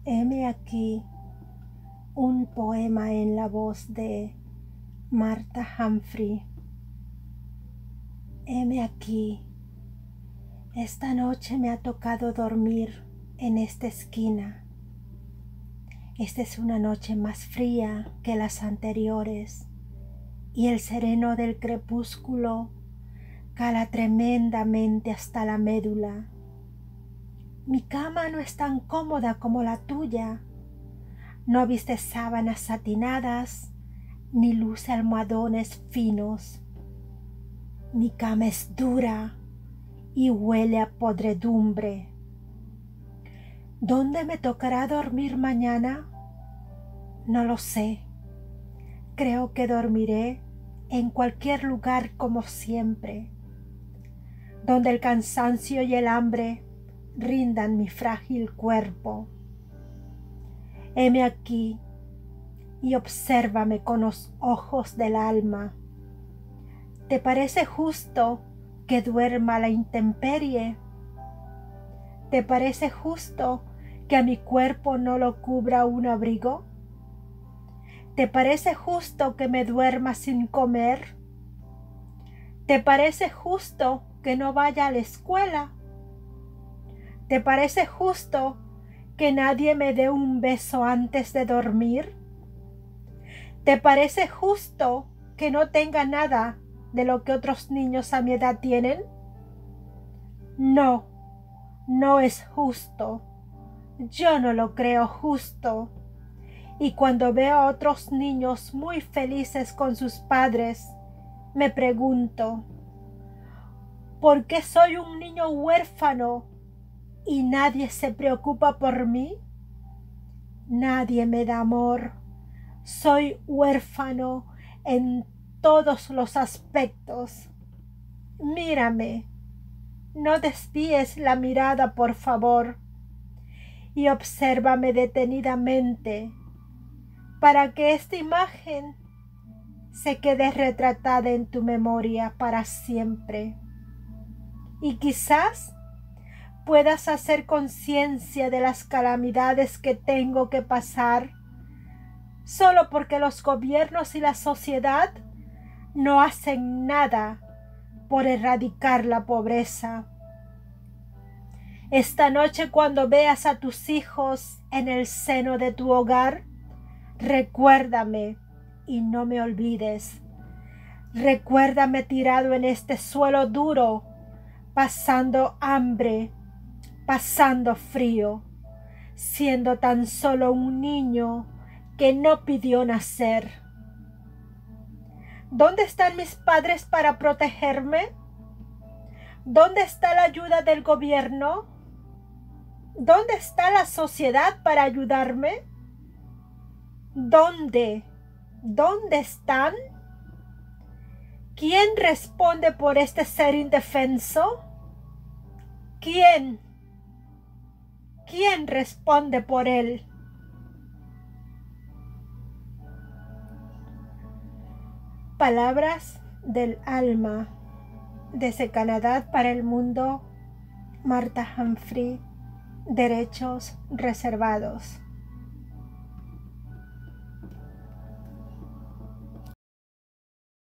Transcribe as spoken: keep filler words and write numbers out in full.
Heme aquí un poema en la voz de Martha Humphrey. Heme aquí. Esta noche me ha tocado dormir en esta esquina. Esta es una noche más fría que las anteriores y el sereno del crepúsculo cala tremendamente hasta la médula. Mi cama no es tan cómoda como la tuya. No viste sábanas satinadas ni luce almohadones finos. Mi cama es dura y huele a podredumbre. ¿Dónde me tocará dormir mañana? No lo sé. Creo que dormiré en cualquier lugar como siempre, donde el cansancio y el hambre rindan mi frágil cuerpo. Heme aquí y obsérvame con los ojos del alma. ¿Te parece justo que duerma a la intemperie? ¿Te parece justo que a mi cuerpo no lo cubra un abrigo? ¿Te parece justo que me duerma sin comer? ¿Te parece justo que no vaya a la escuela? ¿Te parece justo que nadie me dé un beso antes de dormir? ¿Te parece justo que no tenga nada de lo que otros niños a mi edad tienen? No, no es justo. Yo no lo creo justo. Y cuando veo a otros niños muy felices con sus padres, me pregunto, ¿por qué soy un niño huérfano y nadie se preocupa por mí? Nadie me da amor. Soy huérfano en todos los aspectos. Mírame. No desvíes la mirada, por favor, y obsérvame detenidamente para que esta imagen se quede retratada en tu memoria para siempre. Y quizás puedas hacer conciencia de las calamidades que tengo que pasar solo porque los gobiernos y la sociedad no hacen nada por erradicar la pobreza. Esta noche, cuando veas a tus hijos en el seno de tu hogar, recuérdame y no me olvides. Recuérdame tirado en este suelo duro, pasando hambre, pasando frío, siendo tan solo un niño que no pidió nacer. ¿Dónde están mis padres para protegerme? ¿Dónde está la ayuda del gobierno? ¿Dónde está la sociedad para ayudarme? ¿Dónde? ¿Dónde están? ¿Quién responde por este ser indefenso? ¿Quién? ¿Quién responde por él? Palabras del alma. Desde Canadá para el mundo, Martha Humphrey. Derechos reservados.